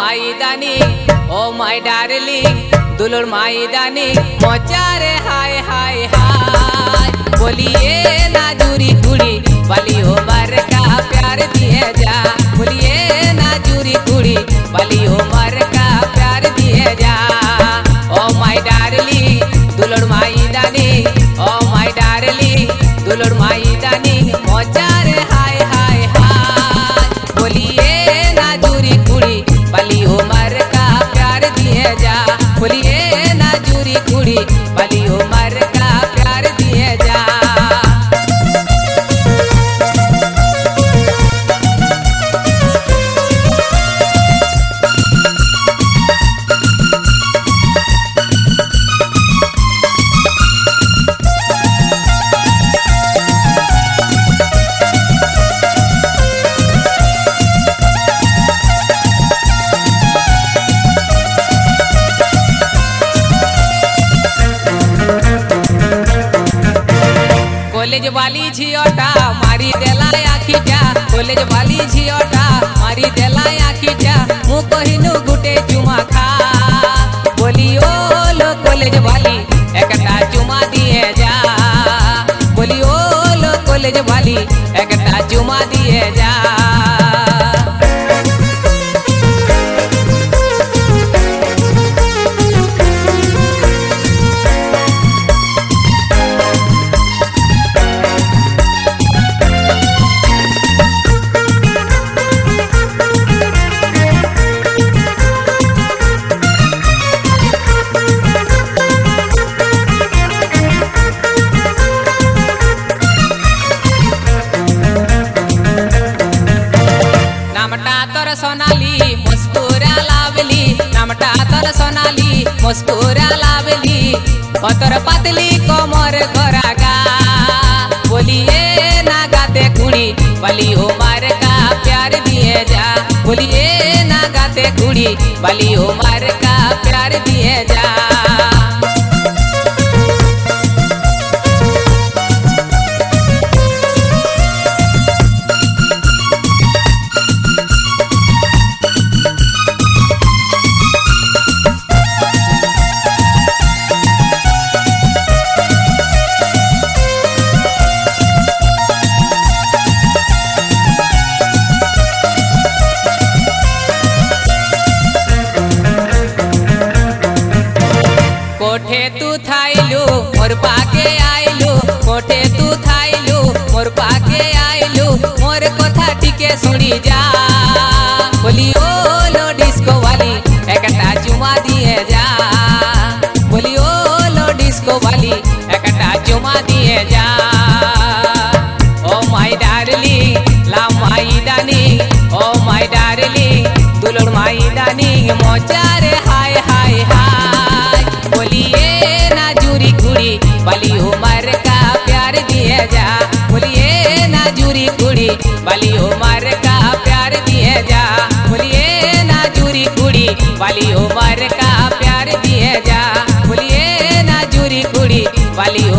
माई दानी oh my darling दुलड़ माई दानी मोचारे हाय हाय हाय। बोलिए ना जूरी कुड़ी वाली हो मर का प्यार दिए जा। बोलिए ना जूरी कुड़ी वाली हो मर का प्यार दिए जा। ओ माय डार्लिंग दुलड़ माई दानी ओ माय डार्लिंग दुलड़ माई दानी मोचारे हाय हाय हाय। बोलिए ना जूरी कुड़ी वाली हो मर का प्यार दिए जा। बोलिए ना जूरी कुड़ी वाली हो मर का प्यार दिए जा। कॉलेज वाली झियोटा मारी देला आखिटा। कॉलेज वाली झियोटा मारी देला आखिटा। मु कहिनु गुटे चुमा खा। बोलियो लो कॉलेज वाली एकटा चुमा दिए जा। बोलियो लो कॉलेज वाली एकटा चुमा दिए जा। सोनाली मुस्कुरा लावली नामटा तर सोनाली मुस्कुरा लावली पतर पतली कोमर गोरागा। बोलिए ना गाते कुड़ी वाली हो मार का प्यार दिए जा। बोलिए ना गाते कुड़ी वाली हो मार का प्यार दिए जा। कोठे तू थाइलू मोर पाके आइलू। कोठे तू थाइलू मोर पाके आइलू। मोर कथा टिके सुनी जा। बोलियो लो डिस्को वाली एकटा चुमा दिए जा। बोलियो लो डिस्को वाली एकटा चुमा दिए जा। ओ माय डार्लिंग ला माई दानी ओ माय डार्लिंग दुलड़ माई दानी मोचारे हाय हाय हाय। बोलिए ना जूरी कुड़ी वाली हो मर का प्यार दिए जा। बोलिए ना जूरी कुड़ी वाली हो मर का प्यार दिए जा। बोलिए ना जूरी कुड़ी वाली हो मर का प्यार दिए जा। बोलिए ना जूरी कुड़ी वाली